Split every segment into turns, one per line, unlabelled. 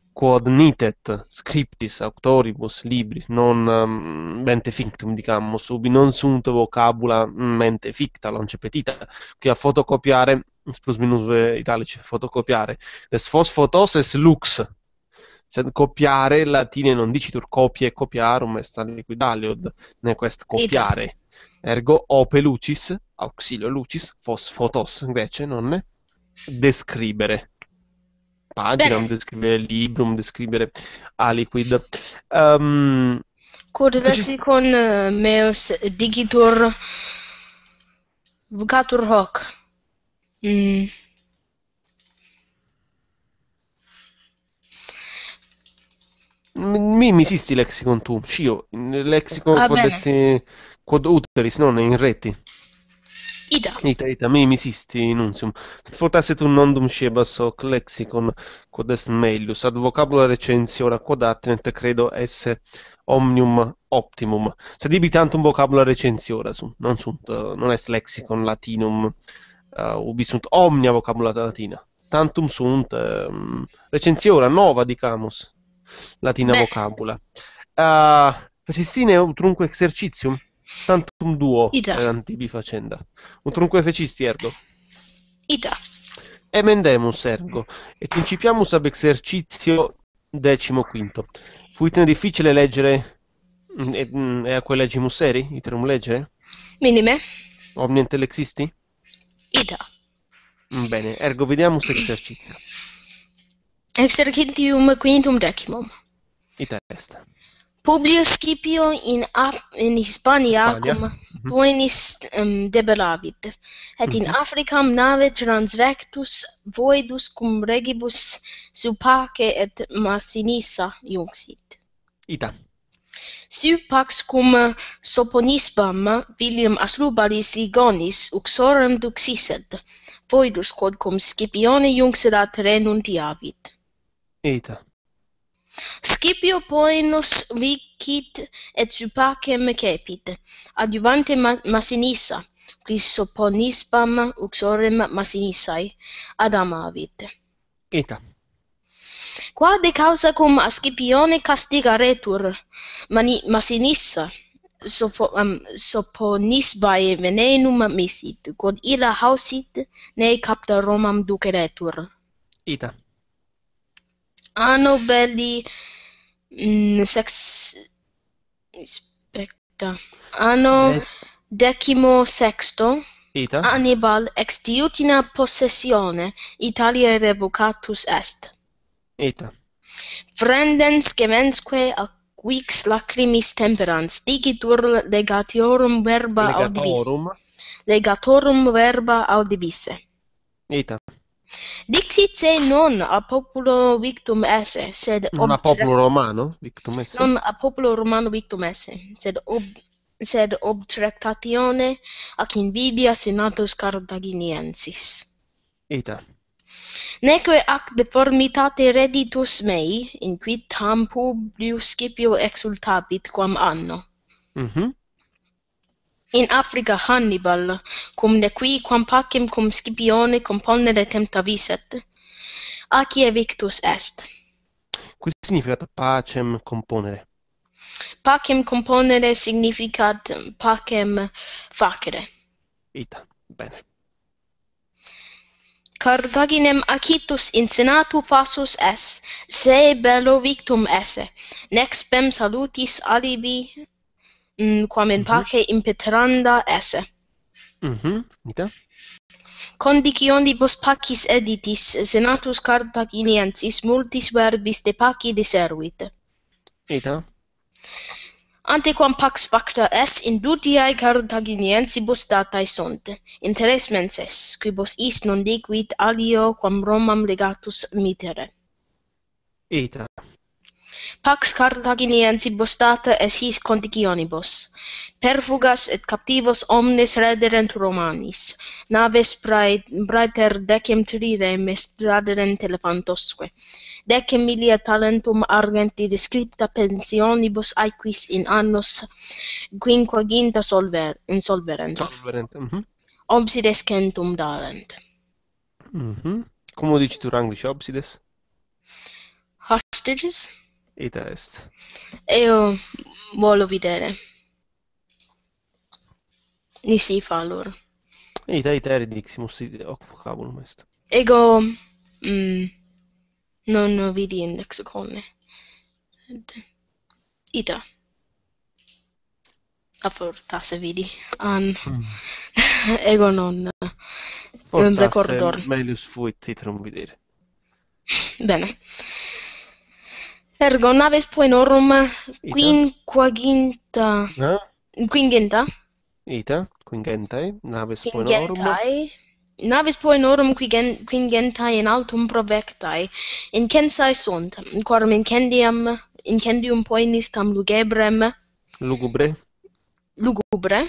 quod nitet scriptis auctoribus libris non mente fictum, dicamus, ubi non sunt vocabula mente ficta, non petita, che a fotocopiare, plus minus italici, fotocopiare, des fos photos es lux, sed copiare, latine non dicitur copie copiarum est aliquid ne quest
Ita.
copiare, ergo ope lucis, auxilio lucis, fos photos, invece, non describere. Paginam,
Bene.
descrivere librum, descrivere aliquid. Um,
Quod
facis-
lexicon meus digitur vocatur hoc. Mm.
mi misisti lexicon tu, scio, lexicon
Va
quod
bene.
est quod uteris, non in reti.
Ita.
Ita, mi misisti nuntium. Sed fortasse tu non scebas hoc lexicon quod est melius, ad vocabula recensiora quod attenet credo esse omnium optimum. Sed ibi tantum vocabula recensiora sunt, non est lexicon latinum, ubi sunt omnia vocabula latina. Tantum sunt recensiora nova, dicamus, latina
Bene.
vocabula. Facistine utrunque exercitium? Tantum duo
Ita.
erant ibi facenda. Utrunque fecisti ergo.
Ita.
Emendemus ergo, et incipiamus ab exercitio 15. Fuitne difficile leggere, e a quel legimus seri, iterum leggere?
Minime.
Omniente lexisti?
Ita.
Bene, ergo vediamus exercitia.
Exercitium quintum decimum.
Ita est.
Publius Scipio in Hispania
Hispania.
cum poenis debelavit, et in Africam nave transvectus voidus cum regibus Supace et Massinissa junxit.
Ita.
Pax cum Soponisbam filium Asdrubalis Ligonis uxorem duxisset, voidus quod cum Scipione junxerat renuntiavit.
Ita.
Scipio poenus licit et Supacem cepit, adjuvante Massinissa, quis Soponisbam uxorem Massinисsae adamavit.
Ita.
Qua de causa cum a Scipione castigaretur Massinissa, Soponisbae venenum misit, quod illa hausit, ne capta Romam duceretur.
Ita.
Anno belli anno decimo sexto,
Ita.
Hannibal extiutina possessione Italiae revocatus est.
Ita.
Frendens gemensque aquix lacrimis temperans digitur legatorum verba audivisse. Legatorum verba audivisse.
Ita.
Dixit se non a populo victum esse, sed
Non a populo romano, victum esse?
non a populo romano victum esse, sed obtrectatione ac invidia senatus Carthaginiensis.
Ita.
Neque ac deformitate redditus mei, in quid tam Publius Scipio exultabit quam anno. In Africa Hannibal, cum nequi quam pacem cum Scipione componere temptavisset, acie victus est.
Qui significat pacem componere?
Pacem componere significat pacem facere.
Ita. Bene.
Carthaginem acitus in senatu fasus es, se bello victum esse, nec spem salutis alibi, quam in pace impetranda esse.
Ita.
Conditionibus pacis editis, senatus Carthaginiensis multis verbis de paci diseruit.
Ita.
Antequam pax facta es indutiae Carthaginiensibus datae sunt, interes menses, quibus is non diquit alio quam Romam legatus mittere.
Ita.
Pax Carthaginiensibus data es his conditionibus. Perfugas et captivos omnes rederent Romanis, naves praeter decem trirem estraderent elefantosque. 10.000 talentum argenti descripta pensionibus aequis in annos quinquaginta insolverent. Obsides centum darent.
Cum dicitur Anglici obsides?
hostages?
Ita est.
E io voglio vedere. Ni si fa allora.
Ita eridiximus hoc vocabulum est.
Ego non vidi in lexicone. Ita. A fortasse vidi. Ego non
Fortasse
ricordo.
melius fuit iterum videre.
Bene. Ergo naves poenorum quinquaginta. Quinginta?
Ita, quingentae, naves poenorum.
Naves poenorum quingentae in altum provectae, incensae sunt, quorum incendium poenis tam lugubre. Lugubre?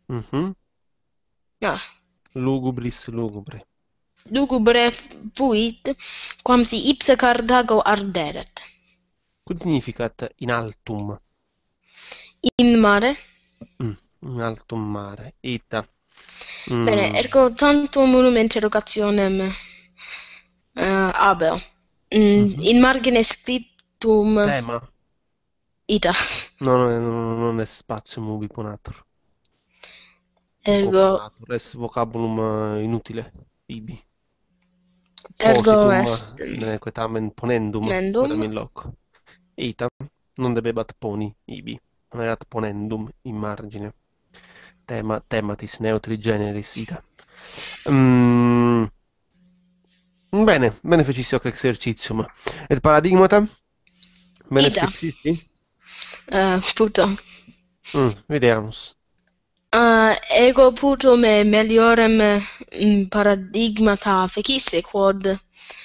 Ah.
Lugubris lugubre.
Lugubre fuit, quam si ipsa Carthago arderet.
Quod significat in altum?
In mare?
In altum mare. Ita.
Bene, ergo tantum unum interrogationem habeo. In margine scriptum.
Tema.
Ita.
Non è spatium ubi ponatur.
Ergo
Est vocabulum inutile, ibi.
Ergo
Positum
est
neque tamen ponendum, quodam in loco. Ita, non debebat poni, ibi. Non erat ponendum in margine. Tematis neutri generis, ita. Bene fecissi hoc exercitium. Et paradigmata? Bene
Ita.
scripsisti?
Puto.
Videamus.
Ego puto me meliorem paradigmata fecisse quod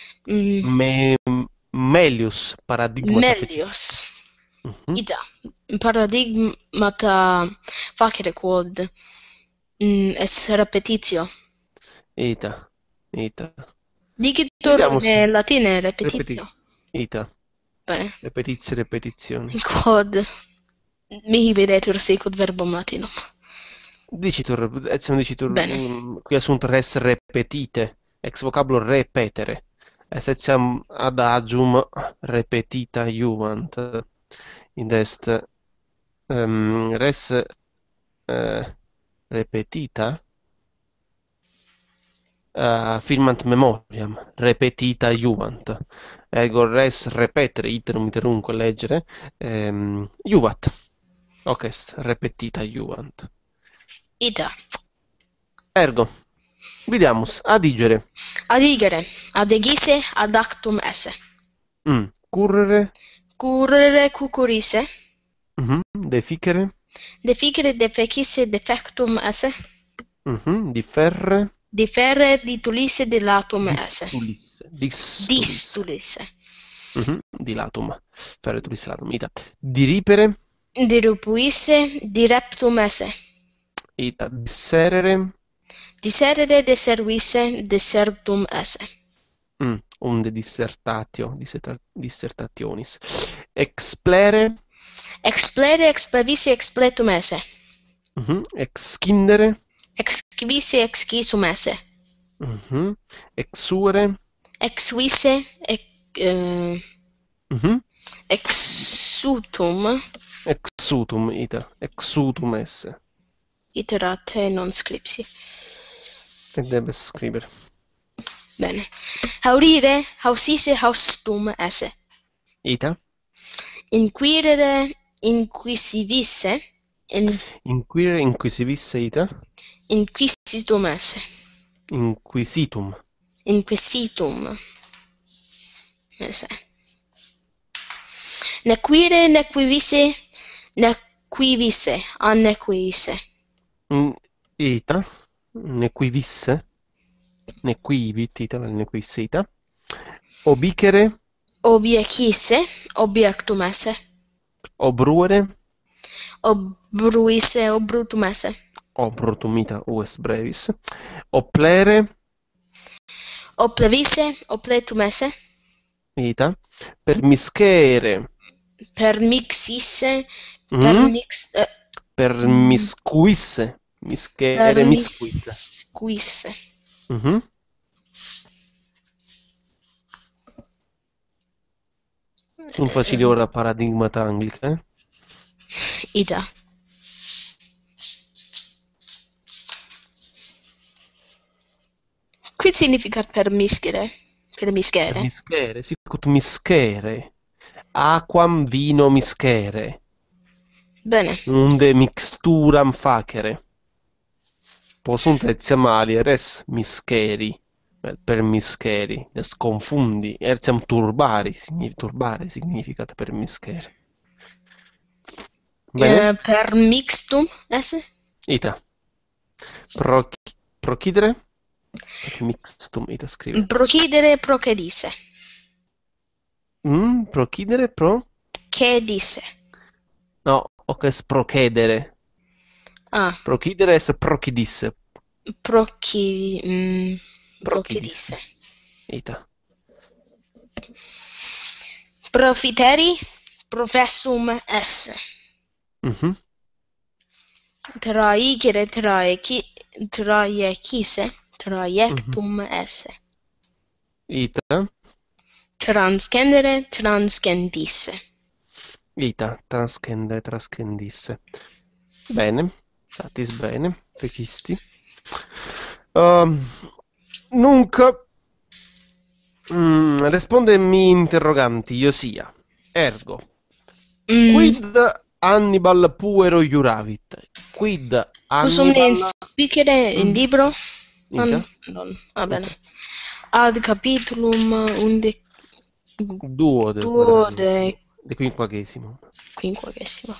Melius paradigmata
melius. Ita. Paradigmata facere quod est repetitio.
Ita.
Dicitur in latine repetitio.
Ita.
Bene.
Repetizioni.
Quod mihi videtur sicut verbum latinum.
Dicitur,
Bene.
qui sunt res repetite, ex vocabulo repetere. Et etiam adagium repetita juvant. Id est res repetita firmant memoriam, repetita juvant. Ergo res repetere, iterum iterumque leggere, juvat. Hoc est, repetita juvant.
Ita.
Ergo, vidiamus, adigere.
Adigere, adegisse, ad actum esse.
Currere.
Currere, cucurisse.
Deficere.
Deficere, defecisse, defectum esse.
Differre.
Differre, ditulisse, dilatum esse.
Distulisse. Dilatum. Ferre tulisse latum. Ita. Diripere.
Dirupuisse, direptum esse.
Ita. Disserere.
Disserere, deservisse, desertum esse.
Unde dissertatio, dissertationis. Explere.
Explere, explavisse, expletum esse.
Excindere.
Excivisse, excisum esse.
Exuere.
Exuisse, exutum.
Exutum, ita. Exutum esse.
Iterate non scripsi.
E debes scribere.
Bene. Haurire, hausisse, haustum esse.
Ita.
Inquirere, inquisivisse.
Inquirere, inquisivisse, ita.
Inquisitum esse.
Inquisitum.
Inquisitum esse. Nequire, nequivisse, nequivisse, annequisse.
Ita. Nequivisse. Nequivit, ita, nequisse, ita. Obicere.
Obiecisse, obiectum esse.
Obruere.
Obruisse, obrutum esse.
Obrutum, ita, us brevis. Oplere.
Oplevisse, opletum esse.
Ita. Permiscere.
Permixisse,
permiscuisse. Miscere, miscuit.
Miscuisse.
Sunt facili ora paradigmata anglica, eh?
Ita. Quid significat permiscere?
Per
Permiscere.
mischere, sicut mischere. Aquam vino mischere.
Bene.
Unde mixturam facere. Possunt etiam alier res mischeri. Per mischeri. Est confundi. Etiam turbari. Turbare significat per mischere. Bene?
Per mixtum esse?
Ita. Procidere? Per mixtum ita scrive.
Procidere procedisse.
Procidere pro?
Che disse?
No, ok, es procedere.
Ah,
Procidere es procidisse.
procidisse.
Procidisse. Ita.
Profiteri professum esse.
Mhm.
Traigere traiecisse. Traiectum esse.
Ita.
Transcendere transcendisse.
Ita. Transcendere, trascendisse. Bene. Satis bene. Fecisti. Nunc. Respondemi interroganti, iosia. Ergo. Quid Hannibal puero iuravit? Quid
Usum ne
Hannibal...
spicere in libro?
Ita?
Non. Va bene. Ad capitulum
Duo
de
de quinquagesimo.
quinquagesimo.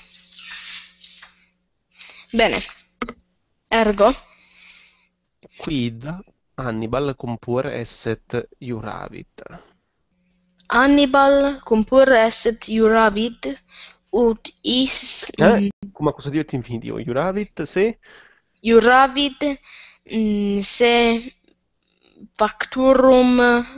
Bene. Ergo.
Quid Hannibal compur esset iuravit.
Hannibal compur esset iuravit ut is
Cum accusativum infinitivo. Iuravit se...
iuravit se facturum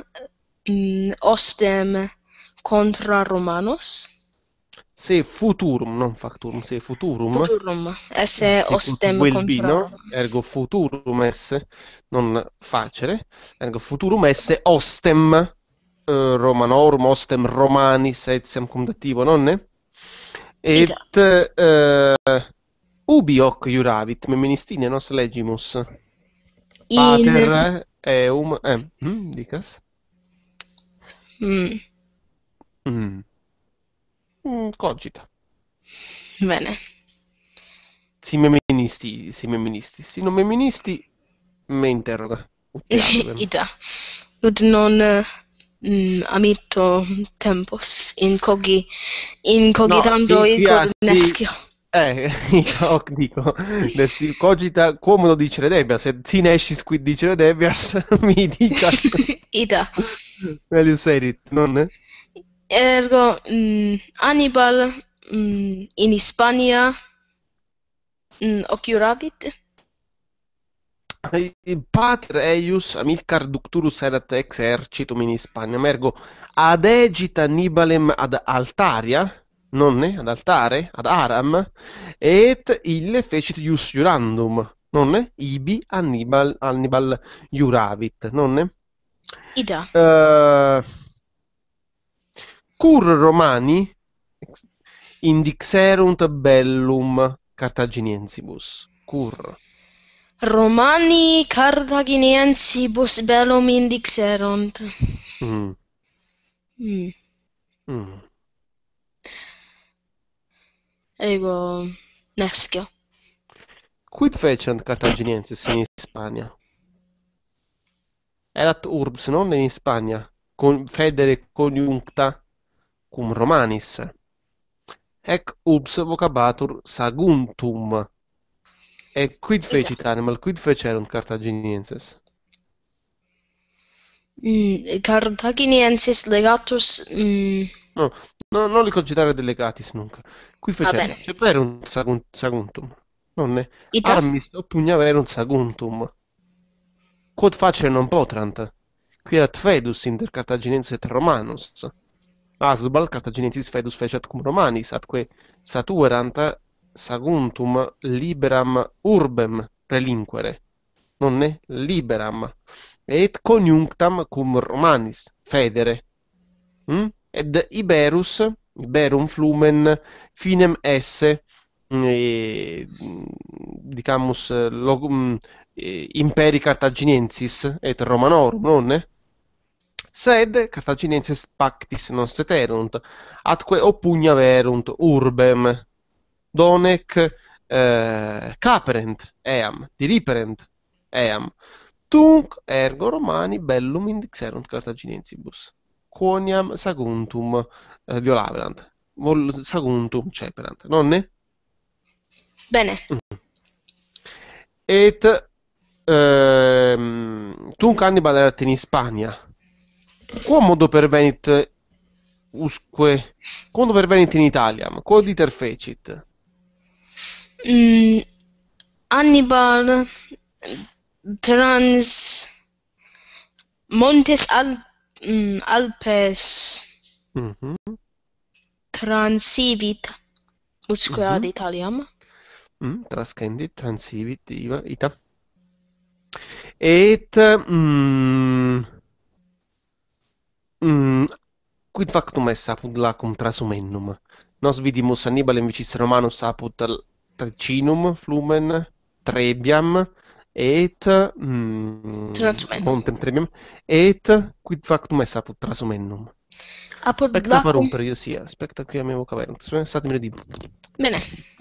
ostem contra Romanos.
Se futurum, non facturum, se futurum.
Futurum esse ostem
Will
contra
be, no?
Romanos.
Ergo futurum esse, non facere. Ergo futurum esse ostem Romanorum, ostem Romanis, etiam cum dativo, nonne? Et ubi hoc iuravit, meministine nos legimus. Pater eum... dicas? Cogita.
Bene.
Si meministi, si non meministi, me interroga.
Ita. Ut non amitto tempus incogitando
no, sì,
in nescio.
Hoc dico, cogita quomo lo dicere debias, et si nescis quid dicere debias, mi dicas.
Ita.
Melius erit, non?
Ergo Hannibal in Hispania occurabit?
Pater eius Amilcar ducturus erat exercitum in Hispania, ergo adegit Hannibalem ad altaria, nonne? Ad altare, ad aram, et ille fecit ius iurandum, nonne? Ibi Hannibal iuravit, nonne?
Ida.
Cur Romani indixerunt bellum Carthaginiensibus. Cur.
Romani Carthaginiensibus bellum indixerunt. Ego nescio.
Quid fecent Carthaginiensis in Hispania? Erat urbs, non in Hispania, federe coniuncta cum Romanis. Ec urbs vocabatur Saguntum. E quid fecit animal? Quid fecerunt Carthaginienses?
Carthaginiensis legatus...
No, non li cogitare delegatis nunca. Quid fecerunt? Ceperunt Saguntum. Nonne?
Ita?
Armis opugnaverunt Saguntum. Quod facere non potrant. Qui erat fedus inter Carthaginiensis et Romanus. Asbal Carthaginiensis fedus fecit cum Romanis, atque satuerant Saguntum liberam urbem relinquere. Nonne? Liberam. Et coniunctam cum Romanis federe. ed Iberum flumen finem esse dicamus imperi Carthaginiensis et Romanorum, nonne? Sed Carthaginienses pactis non seterunt, atque oppugnaverunt urbem, donec caperent eam, diriperent eam. Tunc ergo Romani bellum indixerunt Carthaginiensibus, quoniam saguntum violaverant, saguntum ceperant, nonne?
Bene.
Et tunc Hannibal erat in Hispania. Quomodo pervenit usque, quomodo pervenit in Italiam, quod iter fecit?
Hannibal trans Montes Alpes transivit usque ad Italiam.
Trascendit, transivit, ita. Et quid factum est apud lacum trasumennum? Nos vidimus Hannibalem vicis Romanus apud Tricinum flumen Trebiam et montem Trebiam et quid factum est apud trasumennum?
Apud
Specta
lacum.
parum periosia, specta quiam evo caverunt. Statemi redibo.
Bene.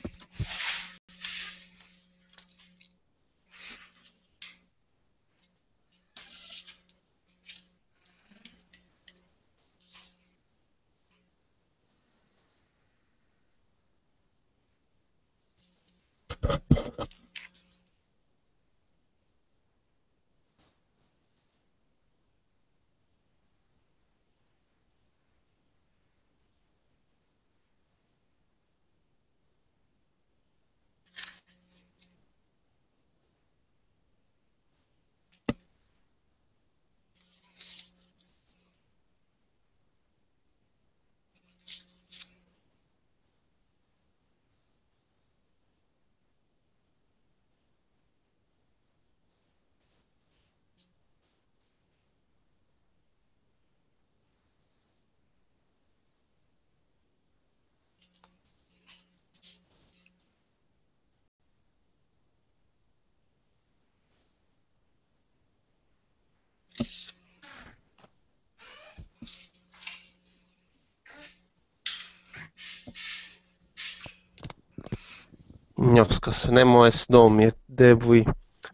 Gnoscos, nemo est domi, et devui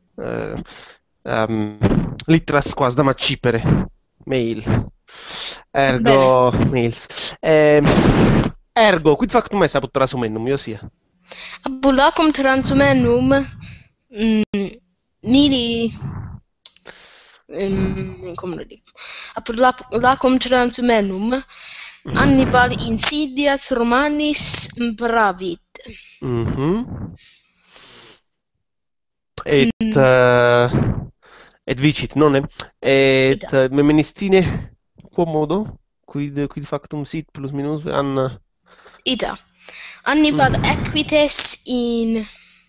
litteras quas dam accipere, mail, ergo, mails. Ergo, quid factum est apud trasumennum, Iosia?
Apud lacum transumennum nili come lo dico? Apud lacum transumennum Hannibal insidias Romanis bravit.
Et vicit, nonne? Et memenistine quomodo? Quid factum sit plus minus an
ita. Hannibal equites in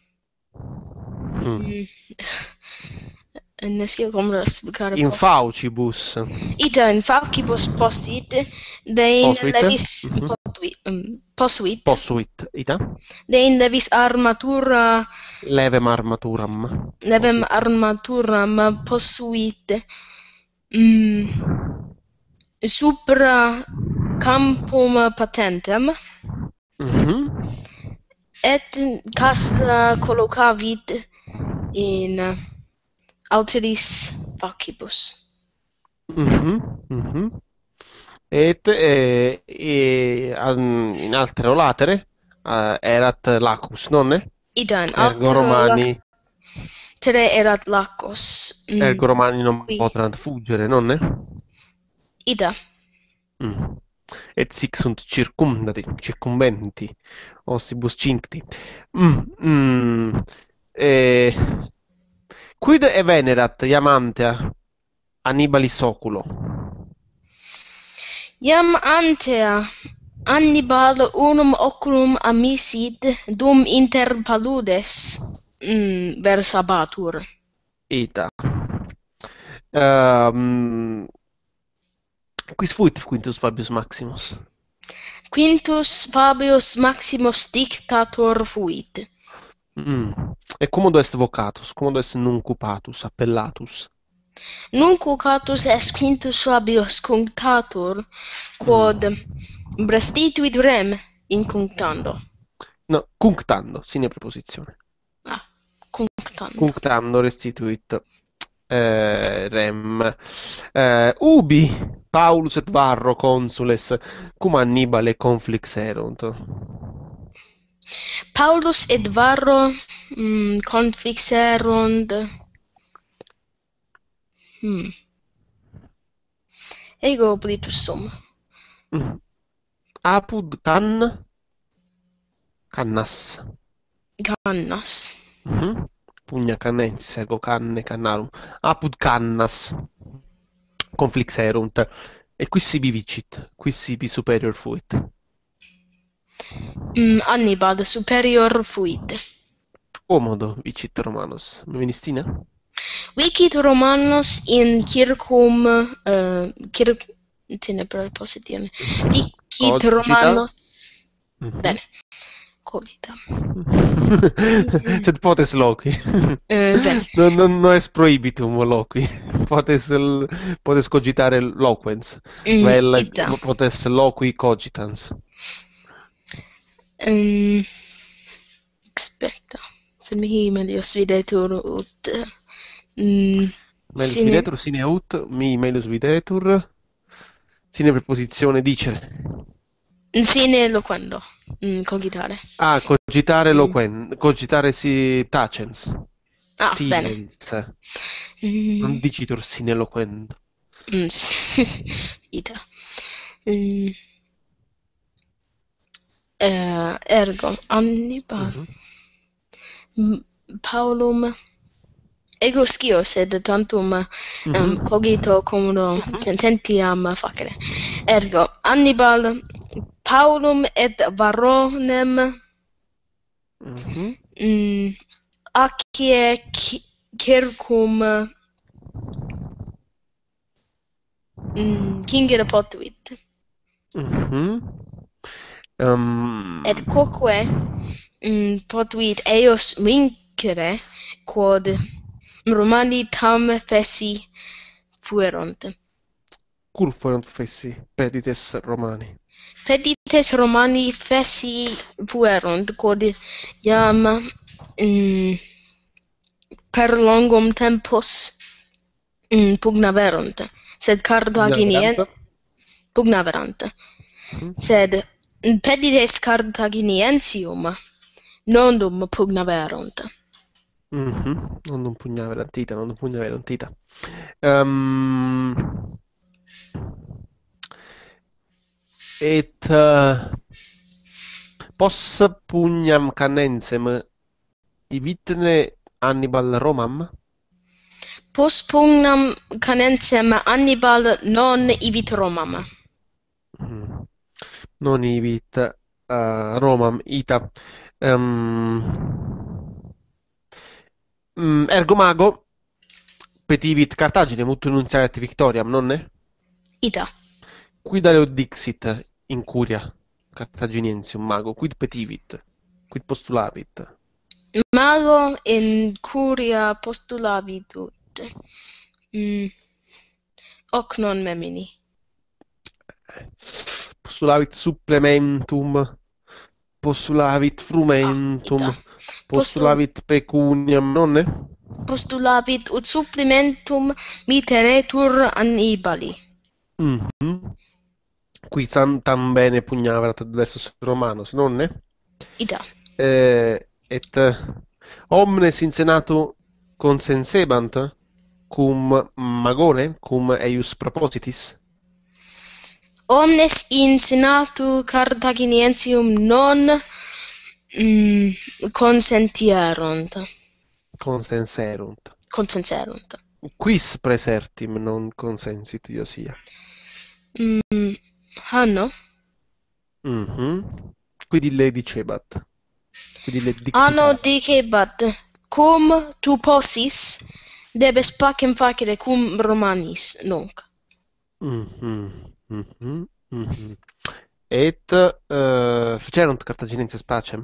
nescio cum explicare
in faucibus.
Ita in faucibus possit dein levis posuit.
Ita?
Dein levis armatura
levem armaturam
posuit supra campum patentem et castra collocavit in alteris faucibus.
Et in altero latere erat lacus, nonne?
Ita in
ergo Romani
latere erat lacus.
Ergo Romani non potrant fuggere, nonne?
Ita.
Et sic sunt circumbenti, ossibus cincti. Quid venerat iam antea Hannibalis oculo?
Iam antea Hannibal unum oculum amisit dum inter paludes versabatur.
Ita. Quis fuit Quintus Fabius Maximus?
Quintus Fabius Maximus dictator fuit.
Mm. E commodo est vocatus? Commodo est nuncupatus, appellatus?
Nuncupatus est Quintus Fabius cunctator, quod restituit rem incunctando.
No, cunctando, sine preposizione.
Ah, cunctando.
Cunctando restituit rem. Ubi Paulus et Varro consules cum Annibale conflixerunt.
Paulus et Varro confixerunt. Ego oblitus sum.
Apud cannas.
Cannas.
Pugna cannensis, ergo canne cannarum. Apud cannas conflixerunt. E qui sibi vicit, qui sibi superior fuit.
Annibal superior fuit.
Commodo vicit Romanos. Menistina?
Vicit Romanos in circum tiene preposizione. Vicit
Cogita.
Romanos. Bene. Cogita.
Sed potes loqui.
Bene.
Non est prohibitum loqui. Potes cogitare loquens. Vel
Ita.
potes loqui cogitans.
Expecta. Sed mihi melius videtur ut
Melius videtur sine ut, mi melius videtur. Sine preposizione dicere.
sine loquendo. Cogitare.
Ah, cogitare cogitare si tacens.
Ah,
Silens.
bene.
Non dicitur sine loquendo.
Ita. Ergo Annibal Paulum ego scio sed tantum cogito commodo sententiam facere. Ergo Annibal Paulum et Varronem accie circum cingere potuit. Et quoque potuit eos vincere quod Romani tam fessi fuerunt.
Cur fuerunt fessi pedites Romani?
Pedites Romani fessi fuerunt quod iam per longum tempus pugnaverunt, sed Carthaginienses pugnaverant. Sed pedites Carthaginiensium nondum pugnaverunt.
Non pugnaverunt ita, non pugnaverunt ita. Et pos pugnam cannensem ivitne Annibal Romam?
Post pugnam cannensem Annibal non ivit Romam.
Non ivit Romam ita. Ergo mago petivit Carthaginem ut nunciaret victoriam, nonne?
Ita.
Quid aleo dixit in curia Carthaginiensium mago? Quid petivit? Quid postulavit?
Mago in curia postulavit ut. Hoc non memini.
Postulavit supplementum, postulavit frumentum,
Ita.
postulavit pecuniam, nonne?
Postulavit ut supplementum miteretur Annibali.
Qui tam bene pugnaverat adversus Romanos, nonne?
Ita.
Et omnes in senato consensebant cum magone, cum eius propositis?
Omnes in senatu Carthaginiensium non consentierunt. Consenserunt.
Quis praesertim non consensit Iosia?
Hanno?
Quid ille dicebat? Quid ille dictibat?
Anno dicebat, cum tu possis, debes pacem facere cum Romanis, nunc.
Mhm, mhm. Et fecerunt Carthaginienses pacem.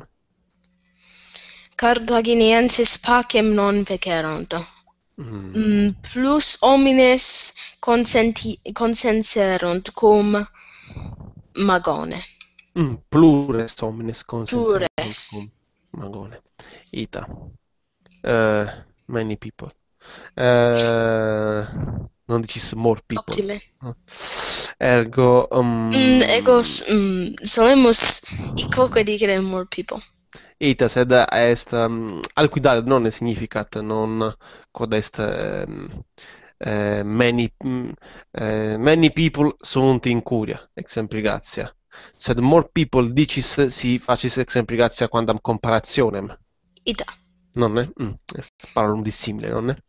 Carthaginiensis pacem non fecerunt. Plus homines consenserunt cum Magone.
Plures homines consenserunt
Plures.
cum Magone. Ita. Many people. Non dicis more people.
Optime.
No? Ergo,
Egos solemus icoque dicere more people.
ita sed est alquidare non significat non quod est many people sunt in curia exempligatia, sed more people dicis si facis exempligatia quandam comparationem,
Ita.
nonne? Est parolum dissimile, nonne?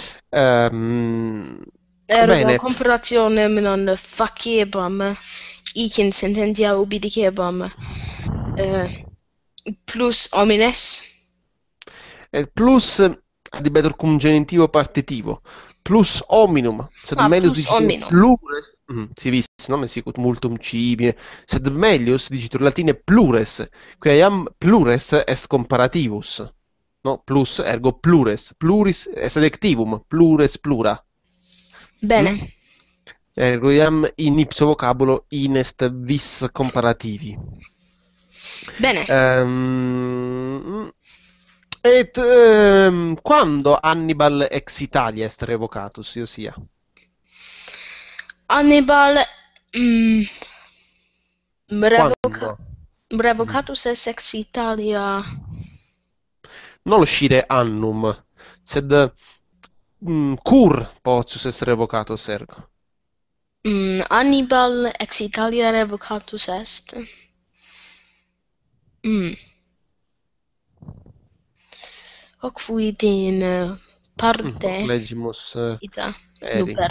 Ergo
Bene.
comparationem non faciebam, icin sententia ubi dicebam, plus homines.
Plus adibetur cum genitivo partitivo, plus hominum, sed melius
Plus
dicitur
hominum.
plures, si vis, non sicut multum cibie, sed melius dicitur latine plures, quia iam plures est comparativus, no? Plus ergo plures, pluris est adjectivum, plures plura.
Bene.
Ergo iam in ipso vocabulo inest vis comparativi.
Bene.
Et quando Hannibal ex Italia est revocatus, io sia?
Hannibal
Quando?
revocatus est ex Italia.
Non lo scire annum, sed cur potius est revocatus ergo?
Hannibal ex Italia revocatus est. Hoc fuit in parte
Legimus
ita
eri.
nuper.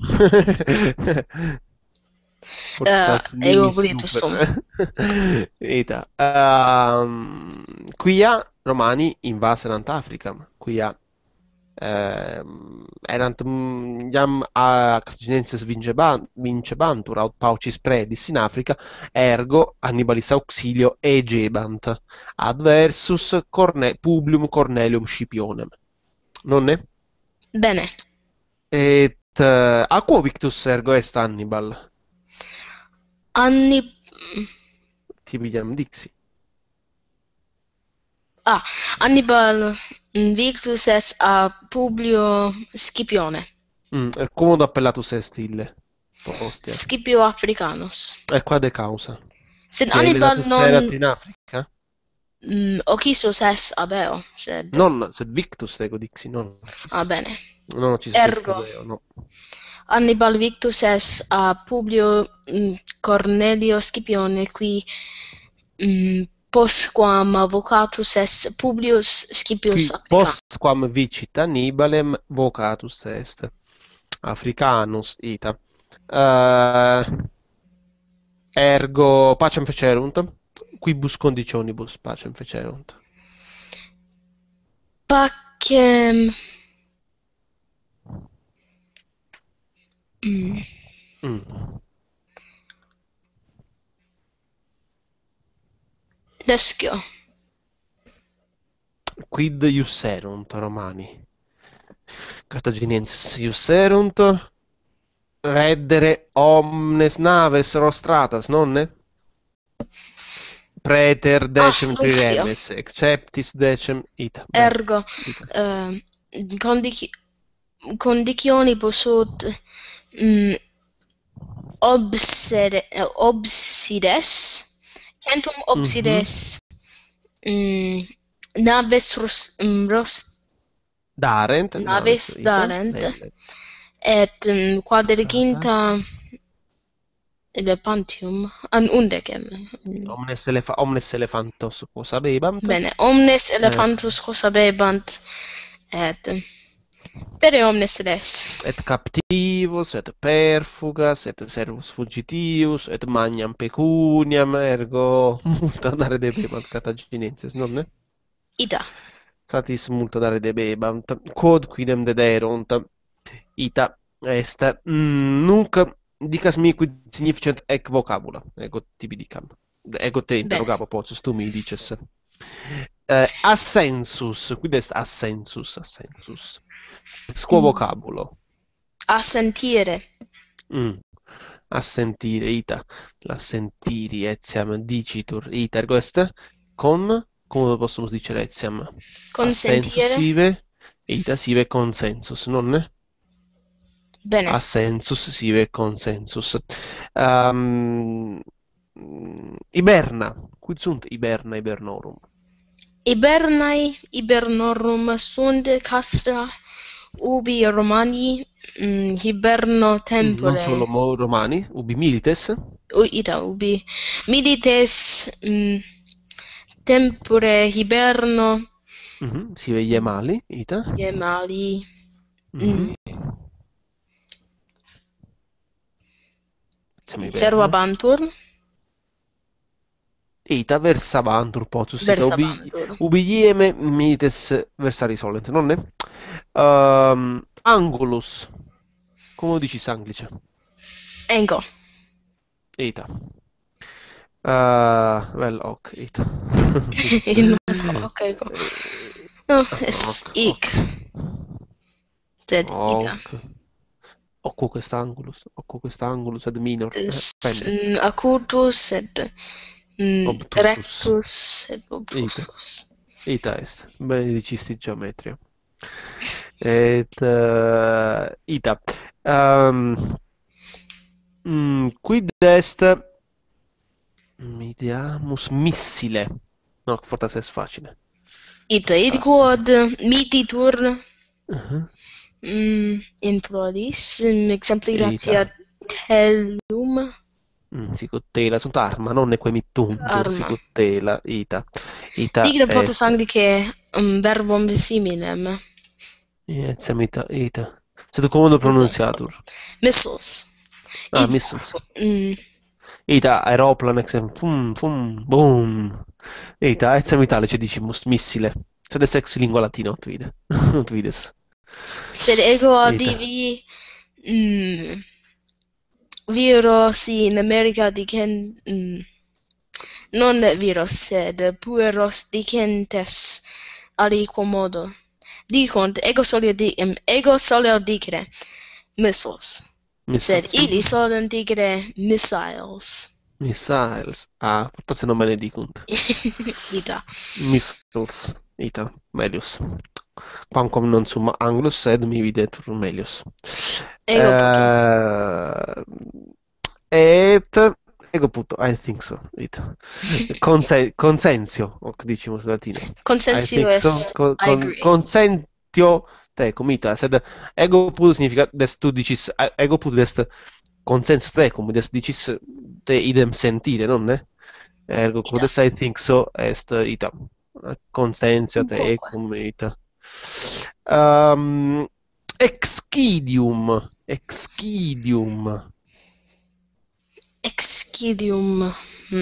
Portas
Ego
nimis
volietus sum.
nuper. Ita. Quia Romani invaserant Africam, quia erant iam a Cartaginenses vincebantur aut paucis predis in Africa, ergo Hannibalis auxilio egebant adversus Publium Cornelium Scipionem, nonne?
Bene.
Et a quo victus ergo est Hannibal? Tibiam dixi.
Hannibal victus est a Publio Scipione.
Quomodo appellatus est ille? Ostia.
Scipio Africanus.
E qua de causa.
Sed
Che
Hannibal
Lenatus
non
erat in Africa?
occisus est abeo, sed
Sed victus ego dixi, non occisus.
bene.
Non occisus est
Ergo.
abeo, no.
Hannibal victus est a Publio Cornelio Scipione, qui postquam vocatus est Publius Scipius
Qui
Africanus.
postquam vicit Hannibalem vocatus est Africanus ita. Ergo pacem fecerunt, quibus conditionibus pacem fecerunt?
Pacem Descio.
Quid iusserunt Romani? Carthaginienses iusserunt reddere omnes naves rostratas, nonne? Praeter decem triremes, exceptis decem ita.
Ergo conditionibus ut obsides centum obsides naves
darent
et quadriginta elefantium an undecem.
Omnes elephantos quos habebant.
Bene, omnes elephantus quos habebant et pere omnes res.
Et captivus, et perfugas, et servus fugitius, et magnam pecuniam, ergo multa dare debebant Cartaginenses, nonne?
Ita.
Satis multa dare debebant, quod quidem dederunt, ita est nunc dicas mi quid significant ec vocabula. Ego tibi dicam. Ego te
Bene.
interrogabo potius, tu mi dices. Assensus, quid est assensus? Assensus. Ex quo vocabulo?
Assentire.
Assentire, ita. L'assentiri, etiam, dicitur, ita. Ergo est con, come possiamo dicere etiam? Assensus
Consentire.
sive, ita sive consensus, non?
Bene.
Assensus sive consensus. Hiberna. Quid sunt hiberna hibernorum?
Hibernae hibernorum sunt castra ubi Romani hiberno
Non
tempore.
solo romani, ubi milites.
Ita ubi milites tempore hiberno
Sive iemali, ita.
iemali servabantur.
Ita versabantur potus, ita
Versabantur.
ubi ieme milites versari solent, non è? Angulus. Come lo dici Sanglice?
Engo.
Ita. Well, ok, ita.
Ok. No, es
Ok,
ic. Sed ita.
ok. Occo quest'angulus ad minor. Pelle.
Acutus sed
Obtusus.
rectus sed obtusus.
Ita est. Benedicisti geometria. Et ita. Quid est mediamus missile. No, forse è facile.
Ita id quod mititur
Uh-huh.
in prodis exempli gratia tellum
Sicut tela sunt arma, non neque mittuntur,
arma.
sicut tela, ita. Ita
Digna potus
est.
Anglicae verbum similem.
Etiam ita. Sed commodo pronunciatur.
Missiles.
Ah,
Id-
missiles. Ita aeroplan exem pum pum boom. Ita etiam italice dicimus missile. Sed est ex lingua latina ut vide. Ut vides.
Sed ego
Ita.
divi viros in America dicen non viros sed pueros dicentes aliquo modo. Dicunt ego soleo dicere missiles. Sed
Missiles.
ili solent dicere missiles.
Missiles. Ah, forse non me ne dicunt.
Ita.
Missiles. Ita. Melius. Quamquam non sum Anglus, sed mi videtur melius.
Ego
Et ego puto, I think so. Ita. Consensio, hoc dicimus latine.
Consensio
I think
est,
so.
I agree.
Consentio tecum, ita. Sed ego puto significa des tu dicis, ego puto est consens tecum, des dicis te idem sentire, non ne? Ergo quod est I think so est ita. Consensio tecum, ita. Excidium.
Excidium.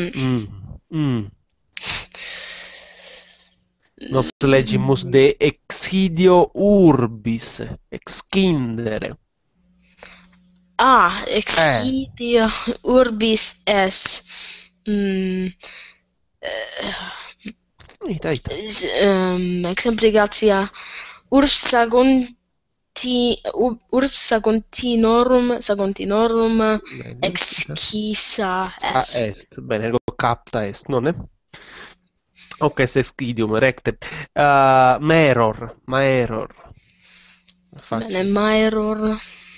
Nos legimus de excidio urbis. Excindere.
Ah, excidio urbis est.
Ita.
Exempli gratia sagontinorum excisa est.
Bene, ergo capta est, non è? Ok, est excidium, recte. Maeror.
Bene, maeror.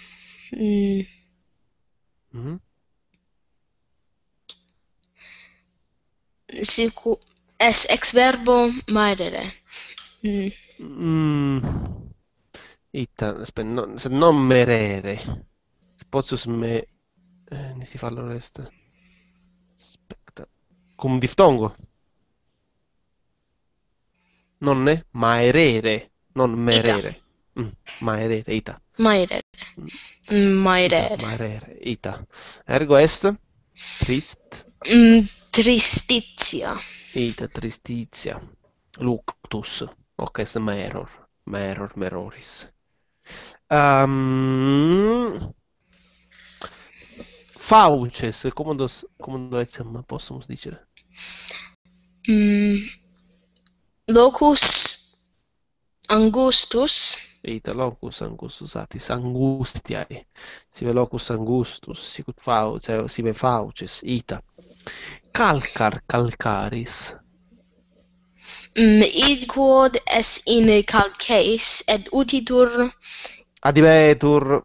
Est ex verbo maerere.
Ita, sed non merere. Potius me... nisi fallo est. Aspecta. Cum diftongo. Non ne? Maerere. Non merere. Maerere, ita.
Maerere.
Ita. Ergo est trist.
Tristitia.
Ita, tristitia. Luctus. Hoc est maeror. Meroris. fauces, como etiam, possumus dicere.
Locus angustus.
Ita locus angustus atis angustiae. Sive locus angustus, sicut sive fauces, ita. Calcar calcaris.
Id quod es in calces et utitur
Adivetur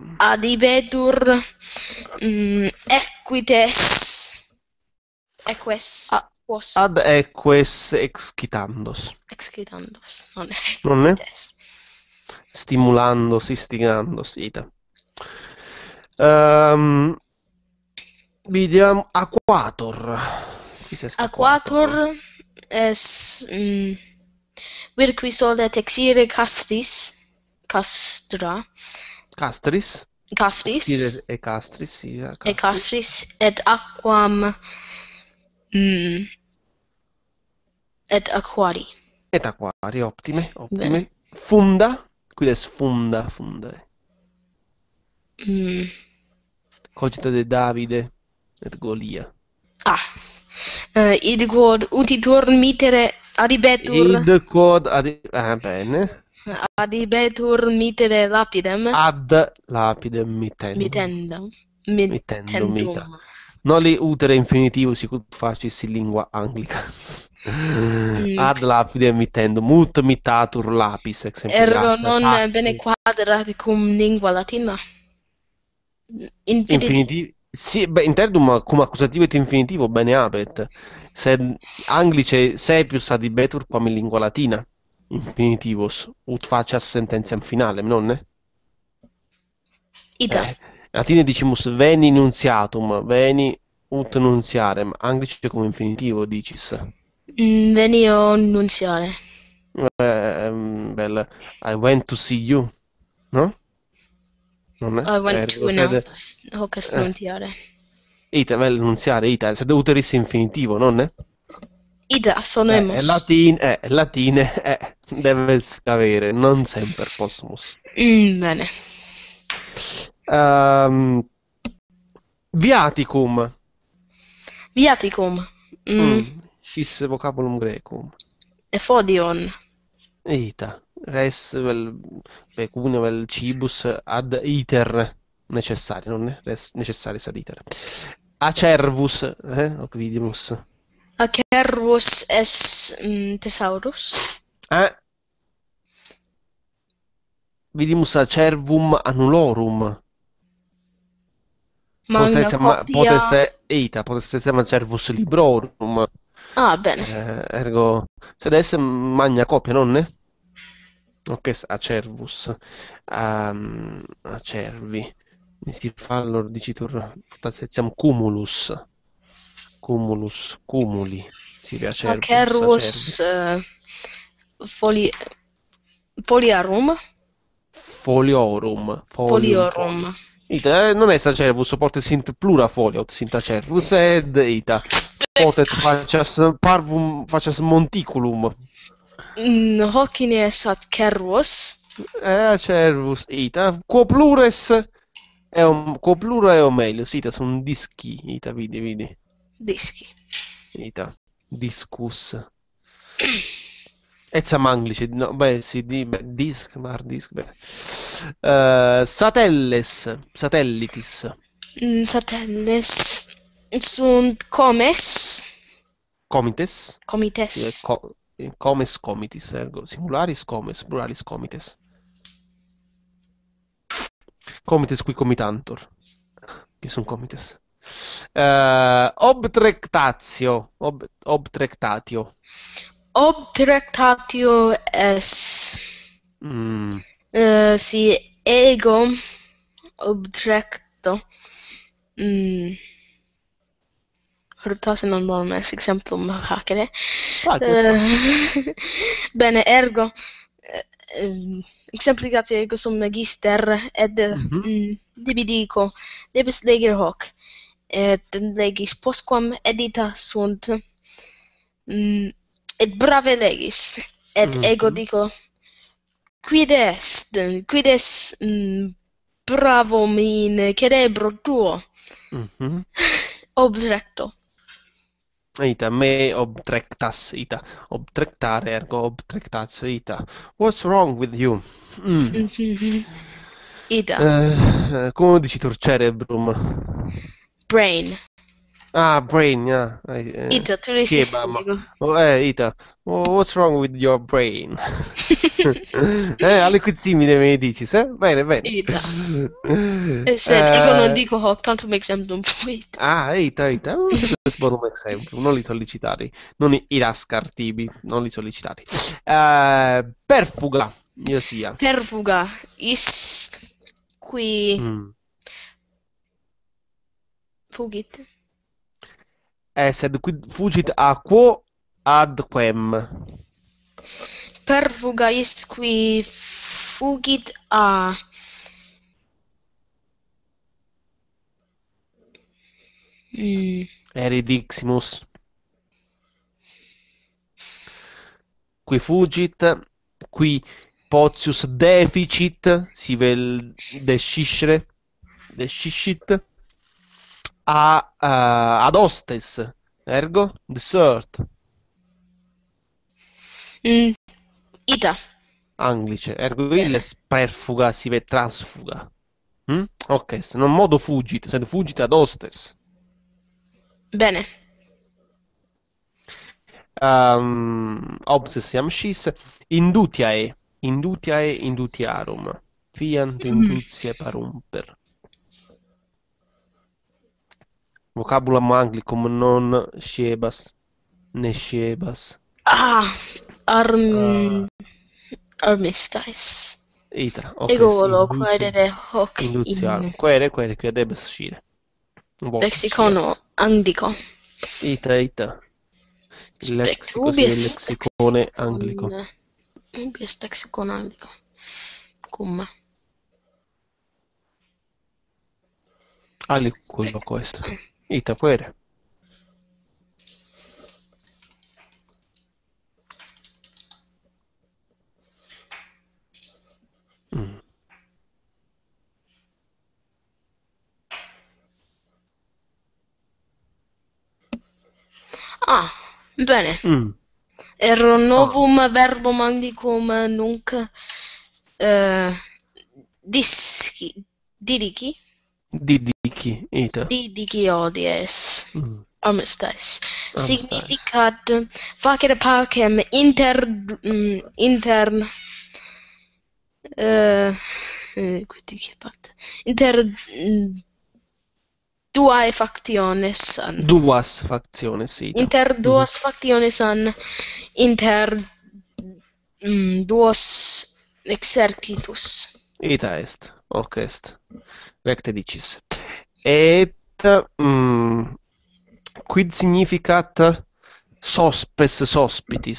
equites eques quos
ad eques excitandos.
excitandos, non
Non è?
equites.
Stimulandos, istigandos, ita. Vediamo aquator. Quis est
Aquator es virqui solet exire castra
Castris.
castris
E castris, sì,
e castris et aquam et aquari.
Et aquari, optime. Funda. Quid est funda? Cogita de Davide et Golia.
Id quod utitur mitere adibetur
Id quod bene.
adibetur mitere lapidem
Ad lapidem mittendum.
mittendum.
Noli utere infinitivo sicut facis in lingua anglica. Ad lapidem mittendum. Ut mittatur lapis, exempli
Ergo
gracias,
non bene quadrat cum lingua latina.
Infinitivo. Sì, beh, interdum cum accusativo et infinitivo bene habet. Sed Anglice sepius adibetur quam in lingua latina. Infinitivos. Ut facias sententiam finalem, nonne?
Ita.
Latine dicimus veni nuntiatum, veni ut nuntiarem. Anglice cum infinitivo dicis.
Venio nuntiare.
Bella. I went to see you, no? Non è?
I went to announce hoc est nuntiare.
Ita, vel nuntiare, ita, sed uteris infinitivo, nonne?
Ida sonemus.
Latine, deves avere, non semper possumus.
Bene.
Viaticum.
Viaticum.
Scis vocabulum Grecum.
Ephodion.
Ita. Res vel pecunio vel cibus ad iter necessari, non è? Res necessaris ad iter. Acervus, hoc vidimus.
Acervus es thesaurus.
Vidimus acervum annulorum.
Magna copia.
Potest esser acervus librorum.
Bene.
Ergo, sed esse magna copia, nonne? Ok, acervus. Acervi. Si fallor dicitur, etiam cumulus. Cumuli. Sive acervus.
Foliarum.
Foliorum. Ita, non est acervus, potes sint plura folia, ut sint acervus, ed ita. Potet facias monticulum.
Hoc in est acervus.
Acervus, ita. Quo plura eo melius, ita, sunt disci, ita, vidi.
Disci.
Ita, discus. Etiam Anglice, no, disc, beh. Satellitis.
Satellis sunt comites.
Comites. Comitis, ergo singularis comes, pluralis comites. Comites qui comitantur. Qui sunt comites. Obtrectatio.
Obtrectatio es si ego obtrecto fortasse non bonum est exemplum facere. Bene, ergo exemplicatio ego sum magister ed dico debes legere hoc et legis postquam edita sunt et brave legis et ego dico quid est bravo min cerebro tuo
Mhm.
Obtrecto.
Ita, me obtrectas, ita. Obtrectare, ergo obtrectas, ita. What's wrong with you? Mm.
Ida.
Come dici cerebrum?
Brain.
Ah, brain,
Ida, tu ne
Shebam.
sistemi.
Oh, ita. Oh, what's wrong with your brain? Alle simile me ne dici, se? Bene, bene.
Ida. E se dico non
Eh,
dico hoc, tanto mi exemplum fuit.
eita, questo è un buon esempio, non li sollecitati, non i rascartibi, non li sollecitati. Perfuga, io sia.
Perfuga. Is qui
Mm.
fugit.
Sed quid fugit a quo ad quem.
Perfuga is qui fugit a. Mm.
Eridiximus. Qui fugit, qui potius deficit, si vel desciscit, ad hostes, ergo dessert,
Mm. Ita.
anglice, ergo
Bene.
illes perfuga sive transfuga. Mm? Ok, non modo fugit, sed fugit ad hostes.
Bene.
Obses iam scis, indutiarum, fiant
Mm.
indutiae parumper. Vocabulam Anglicum non sciebas, ne sciebas.
Ah.
Ah,
Armistice.
ita,
Ego
oces,
volo quaedere hoc
indutiarum.
in
Quere, debes scire. Voce
lexicono
scias.
anglico.
Ita. Il
Spect
lexico si è il
ubies
lexicone anglico.
lexicon anglico. Cum.
Aliquo
Spect.
quest. Ita, quere. Mm.
Ah, bene.
Mm.
Erro
Ah,
novum verbum anglicum nunc eh, disci, didici,
ita.
didici odies.
Mm.
Armistice.
Amstais.
Significat facere pacem intern inter duae factiones an.
Duas factiones, ita.
Inter
Mhm.
duas factiones an inter duos exercitus.
Ita est, hoc est. Recte dicis. Et mm, quid significat sospitis?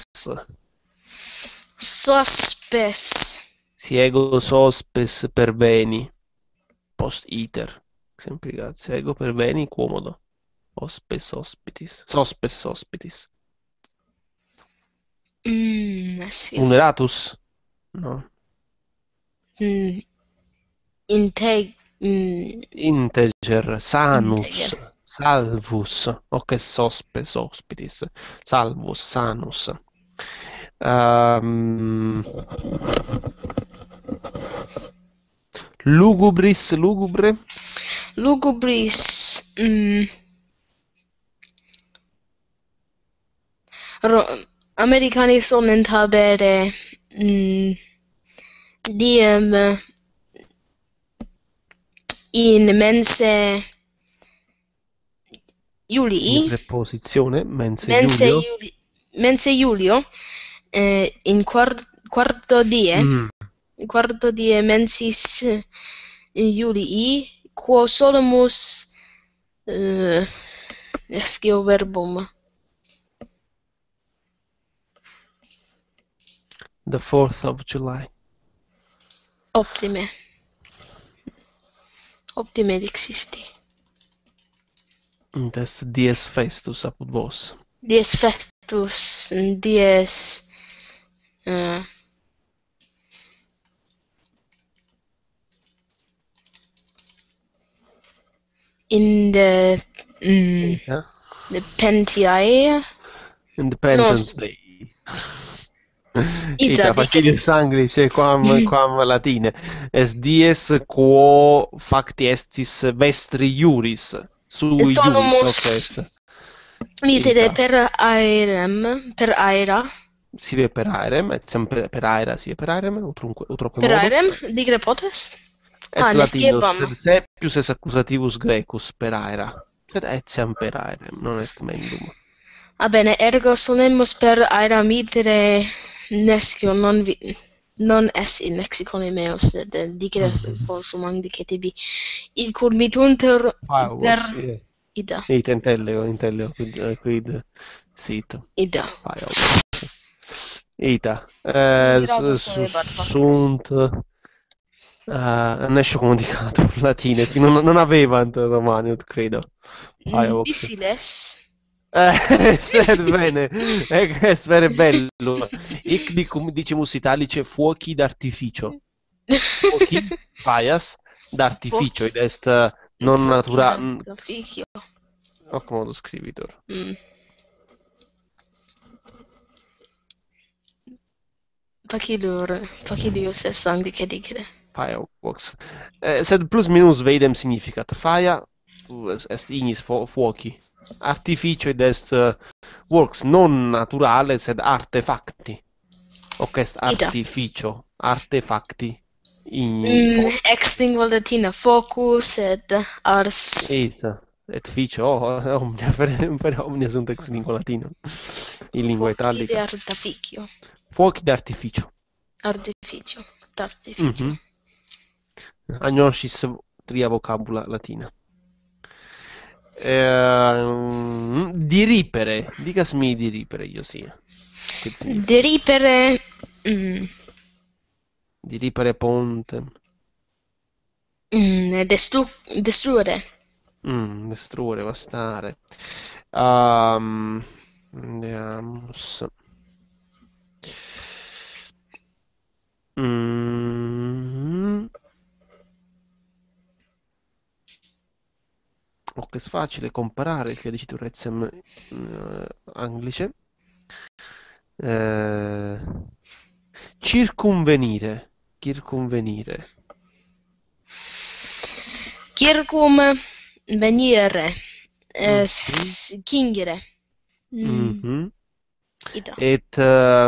Sospes.
Si ego sospes perveni post iter. Semplicat. Ego perveni quomodo. Sospes hospitis.
Sì.
Vulneratus? No.
Mm, integ
Integer, sanus,
integer.
salvus, hoc est sospes hospitis, salvus, sanus. Ehm, lugubris, lugubre,
Lugubris. Americani solent habere diem in mense
in
Julii,
preposizione, mense
mense
Iulio.
Juli, mense Julio, in quarto die,
Mm.
in quarto die mensis Julii, quo solemus escio verbum.
The 4th of July.
Optime. Optime dixisti.
Est dies festus apud vos.
Dies festus, dies uh, inde
Ita.
Pentiae.
Independence
Nos
Day.
ita
Ita, facilis
diceres.
Anglice quam latine. Es dies quo facti estis vestri iuris. Sui iuris,
Solumus
hoc est.
mitere
Ita.
per aerem, per aera,
Sive per aerem, etiam per aera, sive per aerem, utroque
per
modo.
aerem, digre potest?
Est latinus,
Nesciebam.
sed sepius est accusativus Grecus per aera. Sed etiam per aerem, non est mendum.
Va bene, ergo solemus per aera mitere nescio non es in lexicone meos, sed diceres consumam dicetibi. Il curmitunter per
Fireworks, yeah.
ida,
Ita, intelleo, quid sit.
ida.
Fireworks. Ita,
Dirado solebat facere.
sunt nescio comunicato latine, non avevant Romanium, credo. Fireworks.
Bisiles.
Sed bene, est vere bello. Hic dicimus italice fuochi d'artificio. Fuochi, faias, d'artificio, id est non natura...
Fichio.
Hoc modo scribitur.
Facilius est sancti que dicere.
Fireworks. Sed plus minus veidem significat. Faia est ignis fuochi. Artificio id est works non naturale, sed artefacti. Hoc est
Ita.
artificio. Artefacti. In
Extinguo latina focus et ars.
Ita. Et ficio, omnia, per omnia sunt ex lingua latina. In lingua
Foci de
italica.
artificio.
Fuochi d'artificio.
Artificio. D'artificio.
Agnosis tria vocabula latina. Diripere. Dicasmi diripere, io sia. Quid significa?
Deripere.
Diripere pontem.
Destruere.
Destruere, vastare. Andiamus. Hoc est facile comparare, che dicitur etiam Anglice. Circumvenire. Circumvenire.
Circum venire. Cingere. Ita.
Et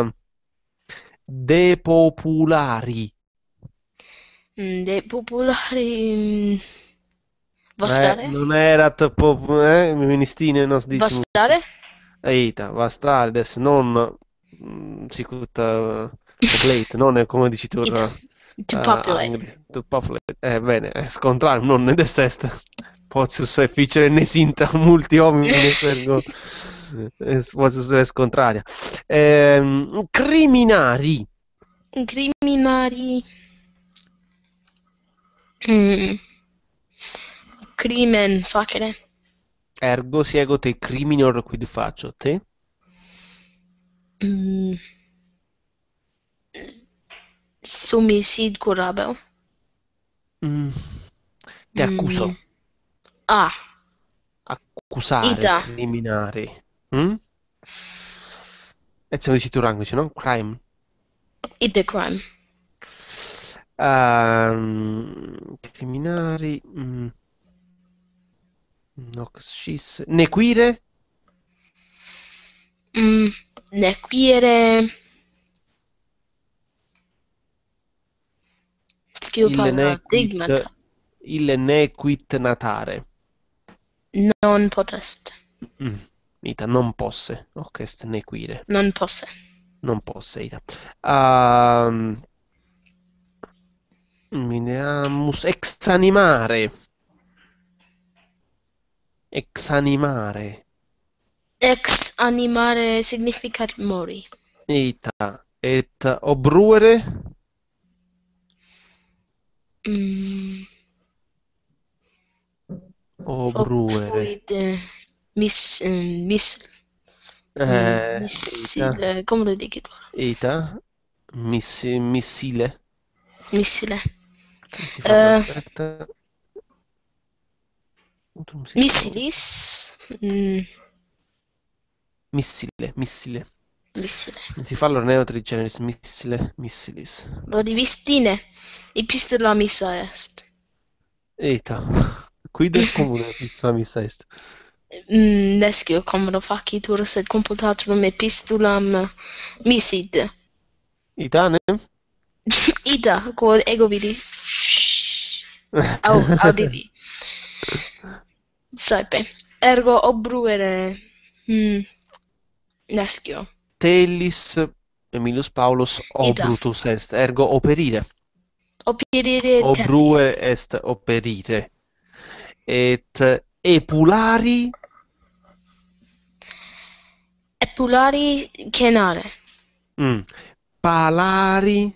depopulari.
Depopulari. Vastare?
Non erat ministine nos dicimus.
Vastare?
Eita, vastare, des non sicut populate, non è come dici tu.
Ita. To populate.
To populate. Bene, scontrare, non ne est. Potius efficere ne sint multi homines ergo potius res contraria. Criminari.
Criminari. Crimen facere.
Ergo siego te criminor quid faccio te?
Summi sid curabel.
Te accuso. Accusare,
Ita.
criminare. Etiam dicitur Anglice, no? Crime.
Ite crime.
Criminari. Nox scis. Nequire?
Nequire. Scio paradigmata.
Ille nequit natare.
Non potest.
Ita, non posse. Hoc est nequire.
Non posse.
Non posse, ita. Mineamus exanimare. Exanimare.
Ex animare significat mori.
Ita. Et obruere? Obruere.
Missile. Come lo dici tu?
Ita. Missile.
Missile.
Si fa aspetta.
Missilis.
Missile, missile.
Missile.
Si fa l'orneo trigeneris, missile, missilis.
Odivistine. Epistola missa est.
Eta. Quid est comune epistola missa est?
Nescio comodo facitur, sed computatum epistulam missid.
Itanem?
Ita, quod ego vidi. Audivi. Saepe. Ergo obruere. Nescio.
Telis Emilius Paulus
Ita.
obrutus est, ergo operire.
Operire
Obrue
telis.
est operire. Et epulari
Epulari cenare.
palari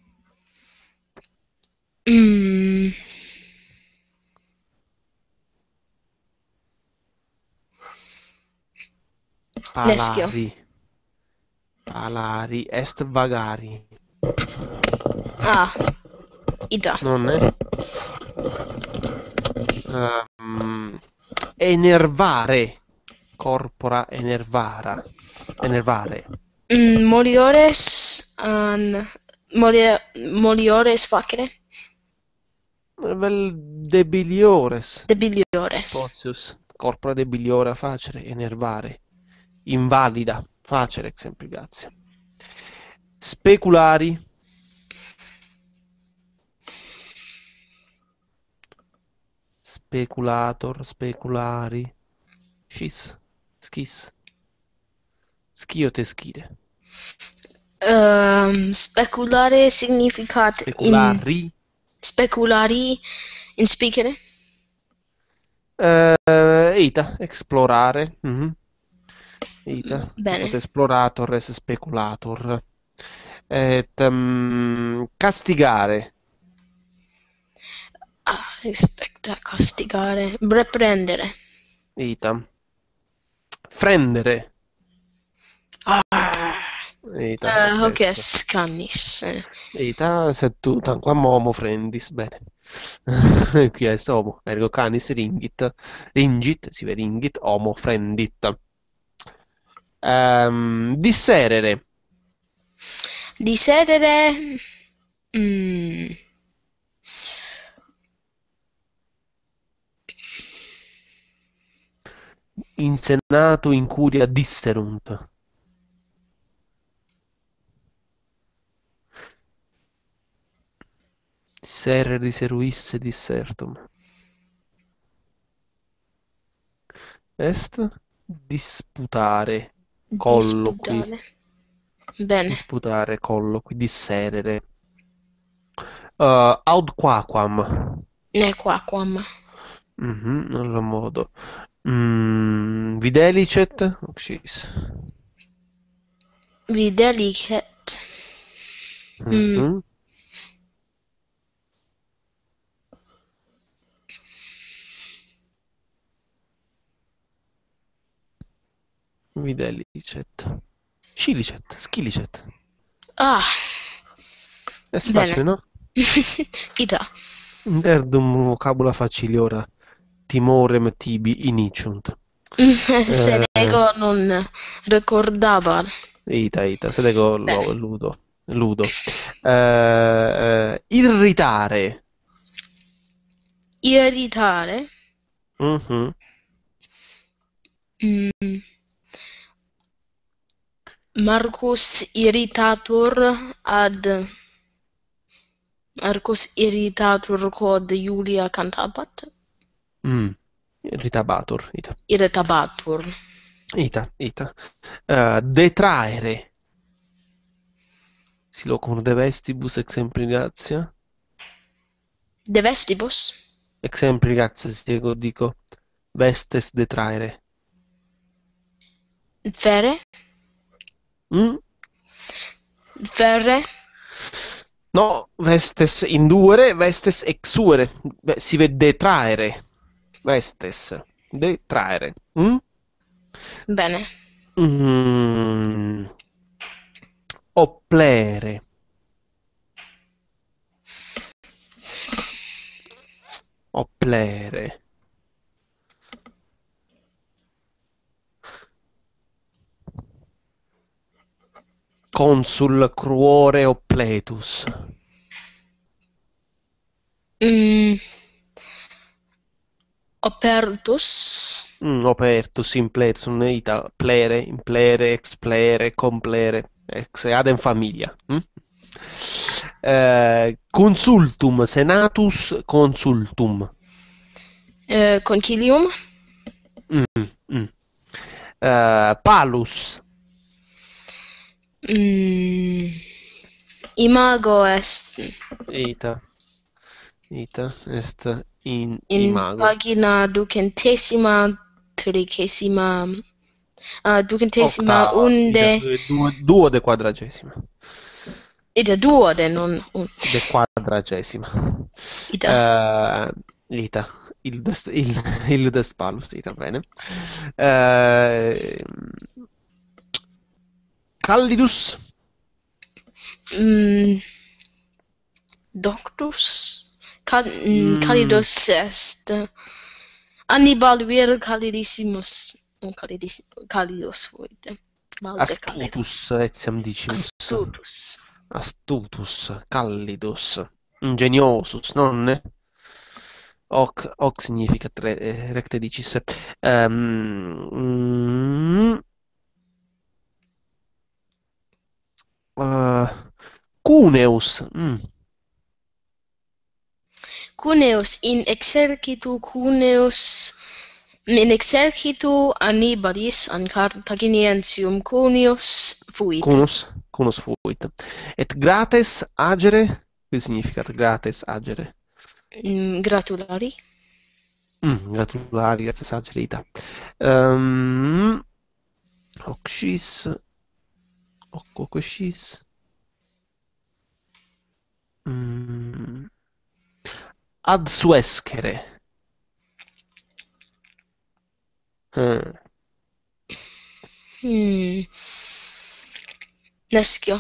Neschio.
Palari est vagari.
Ita.
Non è? Enervare. Corpora enervara. Enervare.
Moliores moliores facere.
Vel debiliores.
Debiliores.
Potius. Corpora debiliora facere. Enervare. Invalida. Facere, exempligatio. Speculari. Speculator, speculari. Schis. Schis. Schiote schire.
Speculare significat
Speculari.
speculari in spicere.
Ita, explorare. Ita.
Bene.
Sicut explorator es speculator. Et castigare.
Rispecta castigare. Reprendere.
Ita. Frendere. Ita.
Hoc est canis.
Ita, sed tu tanquam homo frendis. Bene. Qui est homo. Ergo canis ringit. Ringit, sive ringit. Homo frendit. Disserere.
Disserere.
In senato in curia disserunt. Disserere, disseruisse, dissertum. Est disputare. Colloqui.
Disputare. Bene.
Disputare, colloqui, disserere. Aut quaquam.
Ne quaquam.
Non modo. Videlicet. Oxis.
Videlicet.
Videlicet. Scilicet. Scilicet. È facile, no?
Ita.
Interdum vocabula faciliora. Timorem tibi iniciunt.
Sed ego non ricordava.
Ita, sed ego ludo. Irritare.
Irritare. Marcus irritator quod Julia cantabat.
Irritabatur. Ita.
Irritabatur.
Ita. Detraere. Si locum de vestibus exempligatia.
De vestibus?
Exempligatia, dico. Vestes detraere.
Fere? Ferre?
No, vestes induere, vestes exuere. Si vede detraere. Vestes. Detraere.
Bene.
Opplere. Opplere. consul cruore oppletus.
Mm, Opertus.
Opertus, impletus, ita, plere, implere, explere, complere, ex adem familia. Consultum, senatus consultum.
Concilium.
Mm, mm. Palus,
Mm, Imago est
ita, est in
in
imago.
pagina ducentesima tricesima ducentesima
Ottava, ita,
unde
duode quadragesima.
ita duode non un
De quadragesima.
ita
Ita, il des palus, ita, bene. Eh, Callidus,
mm, doctus
mm,
calidos est Annibal vir calidissimus calidos fuit valde calido
astutus, etiam dicimus.
astutus
Astutus, callidus, ingeniosus, nonne? Hoc significa recte dicis. Mm, uh, cuneus,
Cuneus in exercitu Annibalis an Carthaginiensium Cunius fuit.
cunus fuit. Et grates agere, che significa grates agere?
Gratulari.
Gratulari, gratis agerita. Oxis, oquoquesis. Adsuescere. Eh,
Neschio.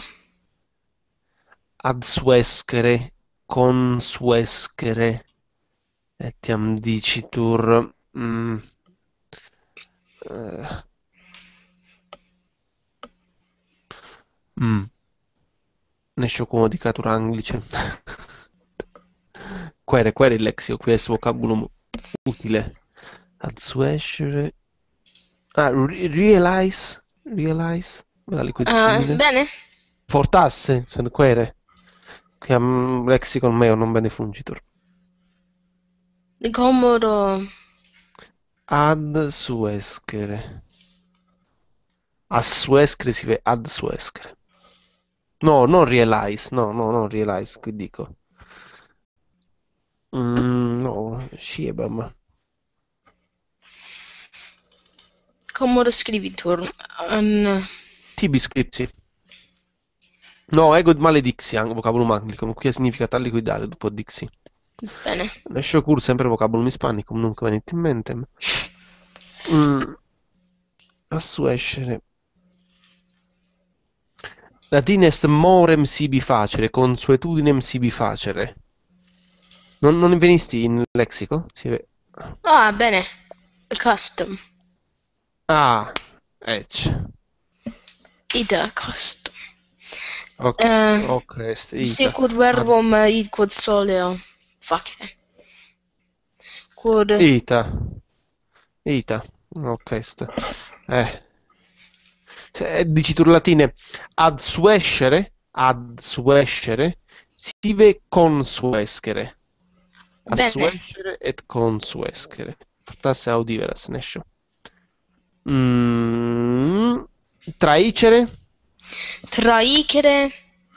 Adsuescere, consuescere, etiam dicitur. Eh, Nescio comodicatur Anglice. Quere il lexio, qui est vocabulum utile. Adsuescere. Realize, la liquid simile.
Bene.
Fortasse, sed quere. Quiam lexicon meo non bene fungitur.
Commodo.
Adsuescere. Assuescere si vede adsuescere. No, non realize, no, non realize, qui dico. No, sciebam.
Commodo scribitur.
Tibi scripti. No, ego maledixiam, vocabulum anglicum, qui significa tal liquidare, dopo dixi.
Bene.
Nescio cur sempre vocabulum hispanicum, nunc venit in mentem. Assuescere. Latine est morem sibi facere, consuetudinem sibi facere. Non venisti in lexico?
Bene. Custom.
Ecce.
Ita custom.
Ok, est ita.
Sicut verbum id quod soleo facere. Quod
Ita. Ok, est. Dicitur latine adsuescere, sive consuescere. Assuescere et consuescere. Fortasse audiveras, nescio. Traicere.
traicere.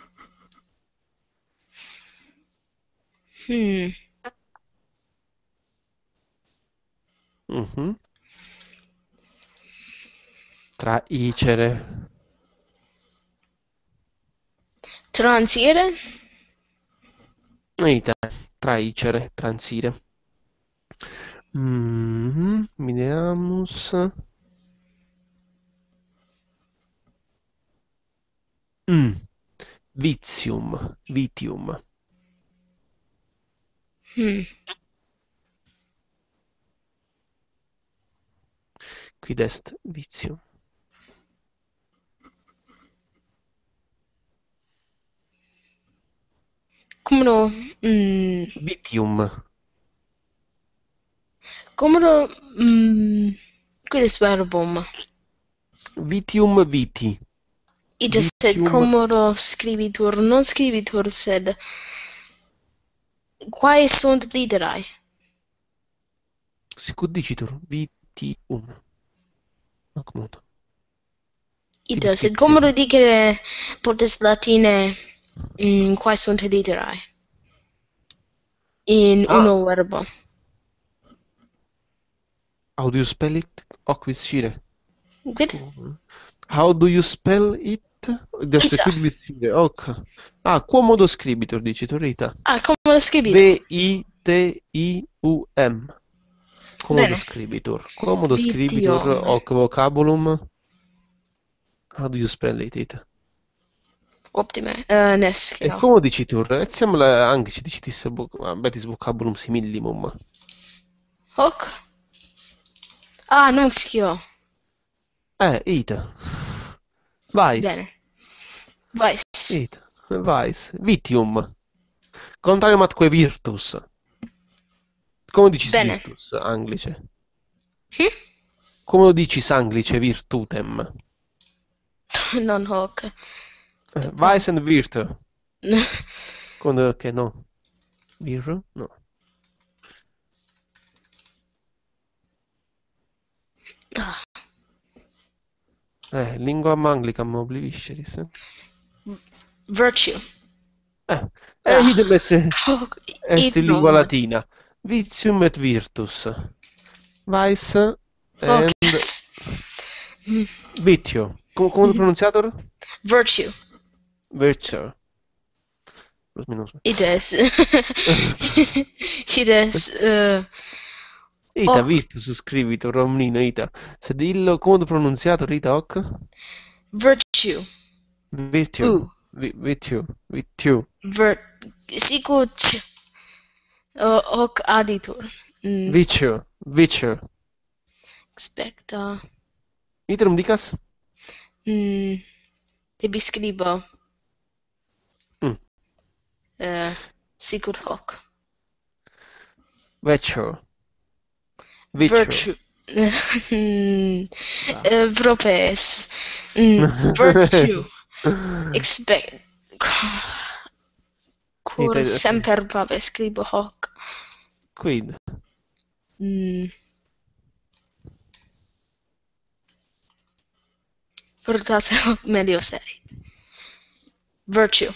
Traicere.
Transire.
Ita. Traicere, transire. Vediamus. Vitium. Quid est vitium?
Cumro,
Vitium.
cumro, quis verbum?
Vitium viti.
Ita sed
Vitium.
cumro scribitur, non scribitur, sed quae sunt literae?
Sicut dicitur. Vitium. Accomodo.
Ita sed
Tibi
cumro dicere potes latine quae sunt literae? In uno verbo.
How do you spell it? Hoc viscire.
Quid?
How do you spell it? Adesso
Ita.
qui viscire. Hoc. Quomodo scribitur, dicitur, ita.
Cumro scribitur.
V-I-T-I-U-M. Comodo
Bene.
scribitur. Comodo
Vitium.
scribitur hoc vocabulum. How do you spell it, ita?
Optime.
E
Nescio.
come dicitur? Et semla anche ci dicitis betis vocabulum simillimum.
Hoc? Non scio.
Ita. Vais.
Bene. Vais.
Ita. Vais. Vitium. Contrarium atque virtus. Come dicis
Bene.
virtus, Anglice? Come lo dicis Anglice virtutem?
Non hoc.
Vais and virtu. Che no? Vir? No. Linguam Anglicam oblivisceris.
Virtue.
Idem esse
Hoc.
est in lingua latina. Vitium et virtus. Vais
Hoc
and
est.
vitio. Come pronunciator?
Virtue.
Virtue. Plus minus.
Ides. Ides.
Ita virtus scribitur omnino ita. Sed illo comodo pronunciator ita hoc?
Virtue.
Virtue. Virtue. Virtue.
Sicut. Hoc aditur.
Virtue. Virtue.
Expecta.
Iterum dicas?
Tibi scribo.
Mm.
Sicut hoc.
Virtue. Virtue.
Propes. Virtue. Expect. Cur
Ita-
semper pape scribo hoc.
Quid?
Virtutas melius erit. Virtue.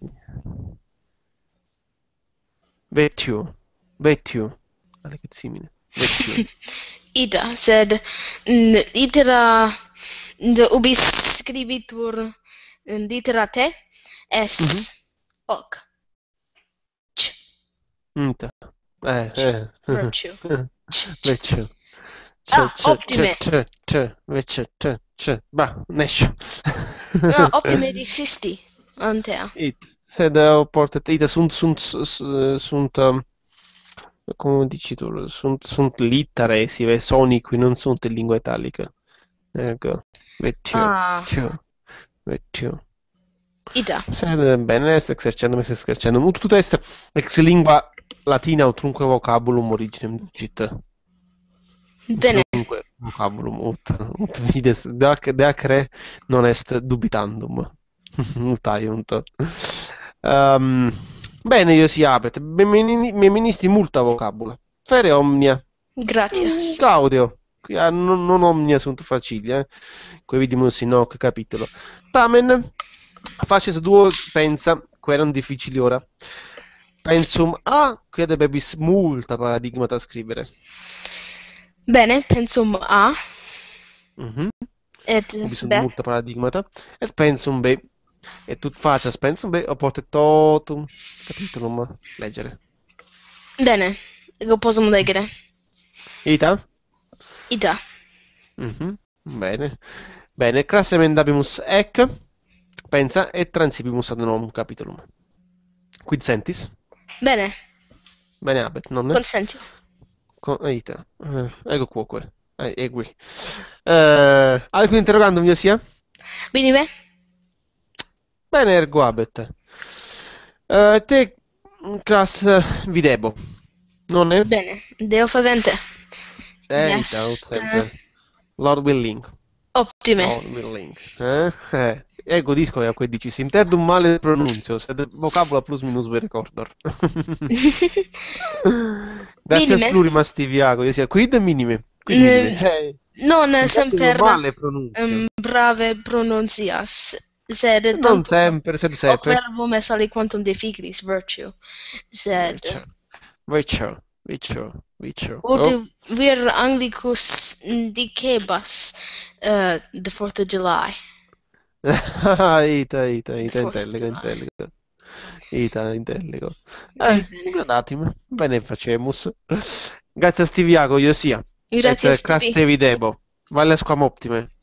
Virtue. Virtue. Alicet simile. Virtue.
Ita, sed litera ubi scribitur litera te es hoc. C.
Ita.
Virtue.
Virtue.
Optime.
Virtue. Bah, nescio.
Optime existi antea.
Sed portet ita sunt come dici tu, sunt litterae sive soni qui non sunt in lingua italica. Ergo, virtue.
Ita.
Sed bene est exercendum ut est ex lingua latina utrunque vocabulum originem ducit.
Bene.
Utrunque vocabulum ut vides deac re non est dubitandum. Utaiunt. Bene, Iosia apet. Meministi multa vocabula. Fere omnia.
Gratias.
Gaudio. Non omnia sunt facilia. Quae vidimus in hoc capitolo. Tamen facies duo pensa, queram difficili ora. Pensum quia debebis multa paradigmata scribere.
Bene, pensum A. Et
Ubi sunt
B.
multa paradigmata. Et pensum B. Et ut facias pensum B, oportet totum capitulum leggere.
Bene. Ego posum legere.
Ita?
Ita.
Bene. Bene, cras emendabimus ec, pensa, et transibimus ad novum capitulum. Quid sentis?
Bene.
Bene habet, nonne?
Consentio.
Ita. Ego quoque. Egui. Aliquid interrogandum, Iosia?
Vini me?
Bene, ergo habet. Te Cras videbo. Non è?
Bene, Deo favente.
Eita,
Jest
Lord willing.
optime.
Lord willing. Ego disco e quei dici, interdum male pronunzio, sed vocabula plus minus ve recordor. Grazie
Minime.
plurimas tiviago, io sia quid minime.
Mm, Non
Interdum
semper
male pronunzio.
brave pronuncias, sed
Non
tantum
sempre, sed
hoc
sempre.
verbum est aliquantum deficris virtue, sed
Vicio, vicio.
ut
Oh.
vir Anglicus dicebas the 4th of July. The
Ita,
4th of
intelligo,
July.
intelligo. Ita, intelligo.
Bene.
Gradatime, bene facemus. Grazie a Stiviago, io sia. Et
Gratias tibi.
cras te videbo. Valles quam optime.